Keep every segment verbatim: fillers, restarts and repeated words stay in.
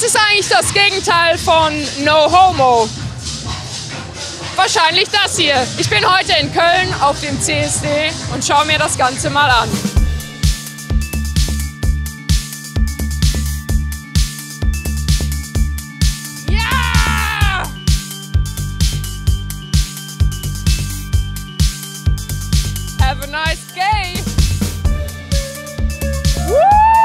Was ist eigentlich das Gegenteil von No Homo? Wahrscheinlich das hier. Ich bin heute in Köln auf dem C S D und schaue mir das Ganze mal an. Ja! Have a nice day! Woo!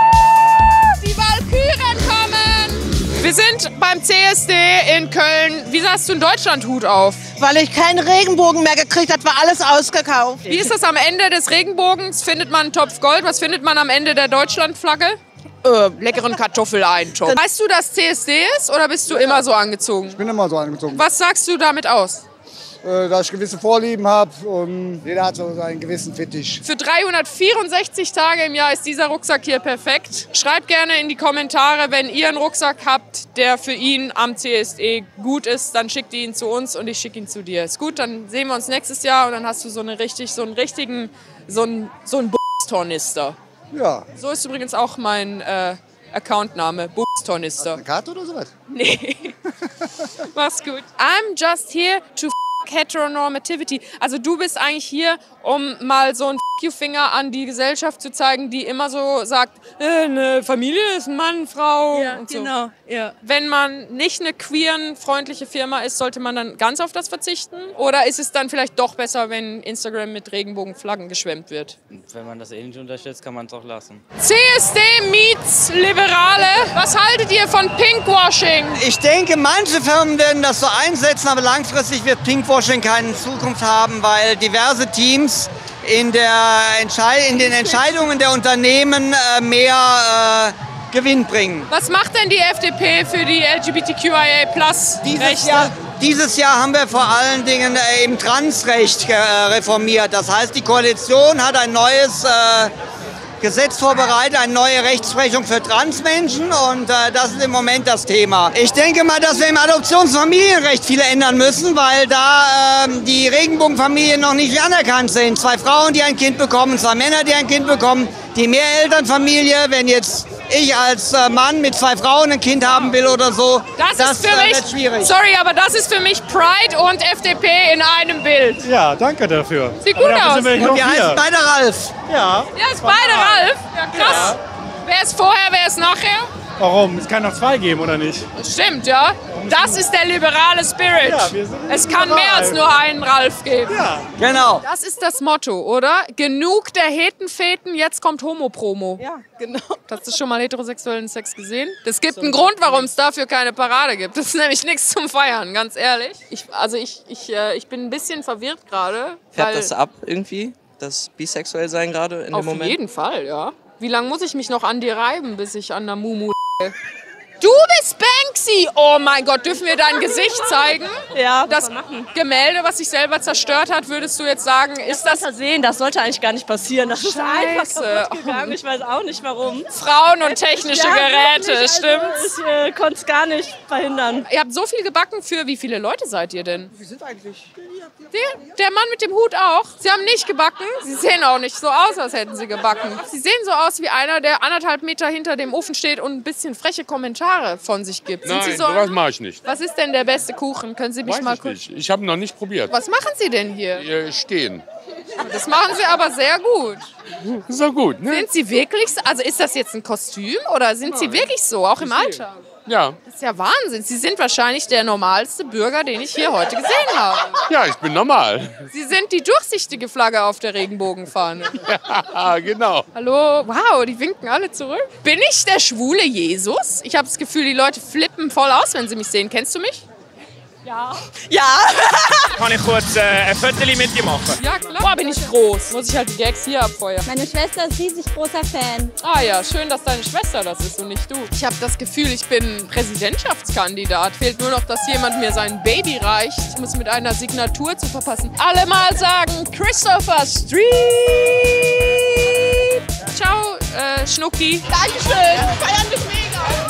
Die Walküren kommen! Wir sind beim C S D in Köln. Wieso hast du einen Deutschlandhut auf? Weil ich keinen Regenbogen mehr gekriegt habe, war alles ausgekauft. Wie ist das am Ende des Regenbogens? Findet man einen Topf Gold? Was findet man am Ende der Deutschlandflagge? Äh, leckeren Kartoffeleintopf. Weißt du, dass C S D ist oder bist du ja. immer so angezogen? Ich bin immer so angezogen. Was sagst du damit aus? Äh, dass ich gewisse Vorlieben habe und jeder hat so seinen gewissen Fetisch. Für dreihundertvierundsechzig Tage im Jahr ist dieser Rucksack hier perfekt. Schreibt gerne in die Kommentare, wenn ihr einen Rucksack habt, der für ihn am C S D gut ist, dann schickt ihr ihn zu uns und ich schicke ihn zu dir. Ist gut, dann sehen wir uns nächstes Jahr und dann hast du so, eine richtig, so einen richtigen, so einen, so einen B***Tornister. Ja. So ist übrigens auch mein äh, Accountname, B***Tornister. Eine Karte oder sowas? Nee. Mach's gut. I'm just here to f*** Heteronormativity. Also du bist eigentlich hier, um mal so einen F***you-Finger an die Gesellschaft zu zeigen, die immer so sagt, äh, eine Familie ist ein Mann, Frau Ja, und so. genau. Ja. Wenn man nicht eine queeren-freundliche Firma ist, sollte man dann ganz auf das verzichten? Oder ist es dann vielleicht doch besser, wenn Instagram mit Regenbogenflaggen geschwemmt wird? Wenn man das eh nicht unterstützt, kann man es auch lassen. C S D meets Liberale. Was haltet ihr von Pinkwashing? Ich denke, manche Firmen werden das so einsetzen, aber langfristig wird Pinkwashing keine Zukunft haben, weil diverse Teams in, der Entschei in den Entscheidungen der Unternehmen äh, mehr äh, Gewinn bringen. Was macht denn die F D P für die L G B T Q I A Plus Dieses Rechte? Jahr, dieses Jahr haben wir vor allen Dingen äh, im Transrecht äh, reformiert. Das heißt, die Koalition hat ein neues äh, Gesetz vorbereitet, eine neue Rechtsprechung für Transmenschen und äh, das ist im Moment das Thema. Ich denke mal, dass wir im Adoptions- und Familienrecht viele ändern müssen, weil da äh, die Regenbogenfamilien noch nicht anerkannt sind. Zwei Frauen, die ein Kind bekommen, zwei Männer, die ein Kind bekommen, die Mehrelternfamilie, wenn jetzt ich als äh, Mann mit zwei Frauen ein Kind haben will oder so, Das, das ist für äh, mich, wird schwierig. sorry, aber das ist für mich Pride und F D P in einem Bild. Ja, danke dafür. Sieht gut aus. Sind wir Und wir heißen beide Ralf. Ja. Ja, ist beide Ralf. Ja, krass. Wer ist vorher, wer ist nachher? Warum? Es kann noch zwei geben, oder nicht? Stimmt, ja. Das ist der liberale Spirit. Ja, wir sind Es kann liberal. mehr als nur einen Ralf geben. Ja. Genau. Das ist das Motto, oder? Genug der Hetenfeten, jetzt kommt Homo-Promo. Ja, genau. Hast du schon mal heterosexuellen Sex gesehen? Es gibt einen Grund, warum es dafür keine Parade gibt. Das ist nämlich nichts zum Feiern, ganz ehrlich. Ich, also ich, ich, äh, ich bin ein bisschen verwirrt gerade. Färbt das ab irgendwie, das bisexuell sein gerade in dem Auf Moment? jeden Fall, ja. Wie lange muss ich mich noch an dir reiben, bis ich an der Mumu Du bist Banksy! Oh mein Gott, dürfen wir dein Gesicht zeigen? Ja, Das Gemälde, was sich selber zerstört hat, würdest du jetzt sagen, ist das Versehen, das sollte eigentlich gar nicht passieren. Das ist einfach Scheiße. kaputt gegangen. Ich weiß auch nicht warum. Frauen und technische Ja, Geräte, wirklich, also stimmt's? Ich äh, konnte es gar nicht verhindern. Ihr habt so viel gebacken für, wie viele Leute seid ihr denn? Wir sind eigentlich. Der, der Mann mit dem Hut auch. Sie haben nicht gebacken. Sie sehen auch nicht so aus, als hätten sie gebacken. Sie sehen so aus wie einer, der anderthalb Meter hinter dem Ofen steht und ein bisschen freche Kommentare von sich gibt. Sind Nein, Sie so sowas mache ich nicht. Was ist denn der beste Kuchen? Können Sie mich Weiß mal ich kurz... nicht. Ich habe noch nicht probiert. Was machen Sie denn hier? Äh, Stehen. Das machen Sie aber sehr gut. Ist doch gut, ne? Sind Sie wirklich so? Also ist das jetzt ein Kostüm oder sind Sie wirklich so, auch im Alltag? Ja. Das ist ja Wahnsinn. Sie sind wahrscheinlich der normalste Bürger, den ich hier heute gesehen habe. Ja, ich bin normal. Sie sind die durchsichtige Flagge auf der Regenbogenfahne. Ja, genau. Hallo, wow, die winken alle zurück. Bin ich der schwule Jesus? Ich habe das Gefühl, die Leute flippen voll aus, wenn sie mich sehen. Kennst du mich? Ja. Kann ich kurz äh, ein Foto mit dir machen? Ja, klar. Boah, bin ich groß. Muss ich halt die Gags hier abfeuern. Meine Schwester ist riesig großer Fan. Ah ja, schön, dass deine Schwester das ist und nicht du. Ich habe das Gefühl, ich bin Präsidentschaftskandidat. Fehlt nur noch, dass jemand mir sein Baby reicht. Ich muss mit einer Signatur zu verpassen. Alle mal sagen, Christopher Street. Ciao, äh, Schnucki. Dankeschön. Feiern dich mega.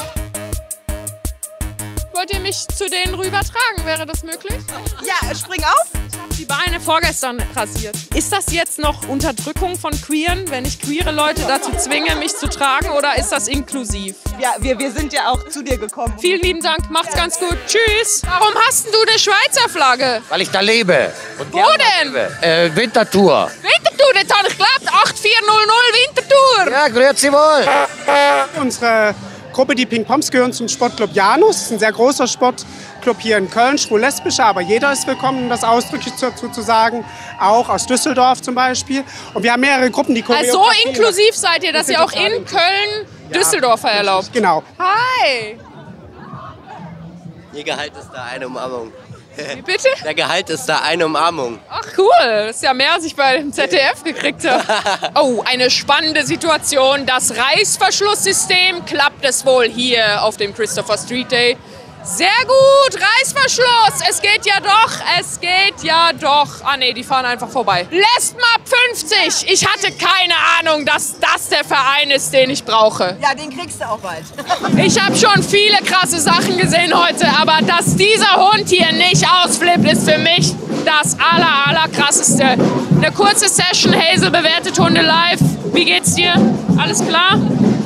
Wollt ihr mich zu denen rübertragen? Wäre das möglich? Ja, spring auf. die Beine vorgestern rasiert. Ist das jetzt noch Unterdrückung von Queeren, wenn ich queere Leute dazu zwinge, mich zu tragen, oder ist das inklusiv? Ja, wir, wir sind ja auch zu dir gekommen. Vielen lieben Dank, macht's ganz gut. Tschüss. Warum hast denn du eine Schweizer Flagge? Weil ich da lebe. Und Wo denn? Äh, Winterthur. Winterthur, das habe ich geglaubt. acht vier null null Winterthur. Ja, grüezi wohl. Unsere Gruppe, die Pink Poms, gehören zum Sportclub Janus. Das ist ein sehr großer Sportclub hier in Köln, schwul-lesbischer, aber jeder ist willkommen, um das ausdrücklich dazu zu sagen. Auch aus Düsseldorf zum Beispiel. Und wir haben mehrere Gruppen, die Also so inklusiv seid ihr, dass ihr auch in Köln Düsseldorfer erlaubt. Genau. Hi. Ihr Gehalt ist da eine Umarmung. Wie bitte? Der Gehalt ist da eine Umarmung. Ach cool, das ist ja mehr, als ich bei dem Z D F gekriegt habe. Oh, eine spannende Situation. Das Reißverschlusssystem klappt es wohl hier auf dem Christopher Street Day. Sehr gut, Reißverschluss. Es geht ja doch, es geht ja doch. Ah nee, die fahren einfach vorbei. Lesmap fünfzig. Ich hatte keine Ahnung, dass das der Verein ist, den ich brauche. Ja, den kriegst du auch bald. Ich habe schon viele krasse Sachen gesehen heute, aber dass dieser Hund hier nicht ausflippt, ist für mich das aller, aller krasseste. Eine kurze Session, Hazel bewertet Hunde live. Wie geht's dir? Alles klar?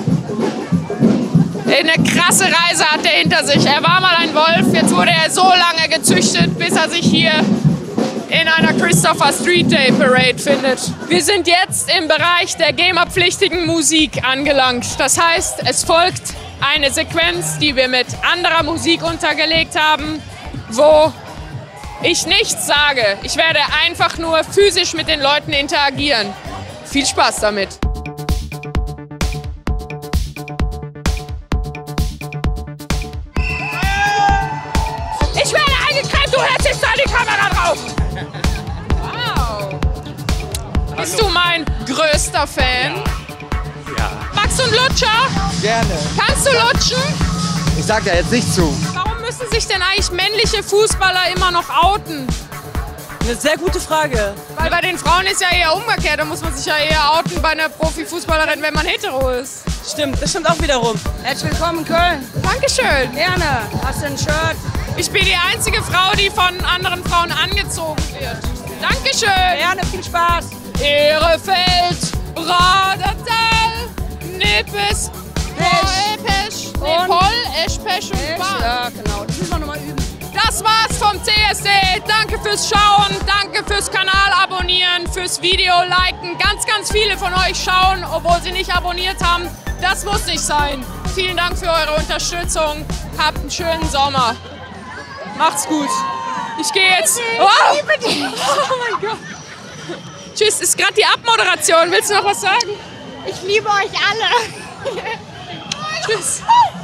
Eine krasse Reise hat er hinter sich. Er war mal ein Wolf, jetzt wurde er so lange gezüchtet, bis er sich hier in einer Christopher Street Day Parade findet. Wir sind jetzt im Bereich der GEMA-pflichtigen Musik angelangt. Das heißt, es folgt eine Sequenz, die wir mit anderer Musik untergelegt haben, wo ich nichts sage. Ich werde einfach nur physisch mit den Leuten interagieren. Viel Spaß damit. Ich werde eingeklemmt, du hältst jetzt da die Kamera drauf! Wow! Bist du mein größter Fan? Ja. Magst du einen Lutscher? Gerne. Kannst du lutschen? Ich sag da jetzt nicht zu. Warum müssen sich denn eigentlich männliche Fußballer immer noch outen? Eine sehr gute Frage. Weil bei den Frauen ist ja eher umgekehrt, da muss man sich ja eher outen bei einer Profifußballerin, wenn man hetero ist. Stimmt, das stimmt auch wiederum. Herzlich willkommen in Köln. Dankeschön. Gerne. Hast du ein Shirt? Ich bin die einzige Frau, die von anderen Frauen angezogen wird. Dankeschön. Gerne, viel Spaß. Ehrefeld, Radetal, Nippes, Epesch, Nepal, Eschpesch und Bar. Ja, genau. Das müssen wir nochmal üben. Das war's vom C S D. Danke fürs Schauen, danke fürs Kanal abonnieren, fürs Video liken. Ganz, ganz viele von euch schauen, obwohl sie nicht abonniert haben. Das muss nicht sein. Vielen Dank für eure Unterstützung. Habt einen schönen Sommer. Macht's gut. Ich gehe jetzt. Oh! Oh mein Gott. Tschüss, ist gerade die Abmoderation. Willst du noch was sagen? Ich liebe euch alle. Tschüss.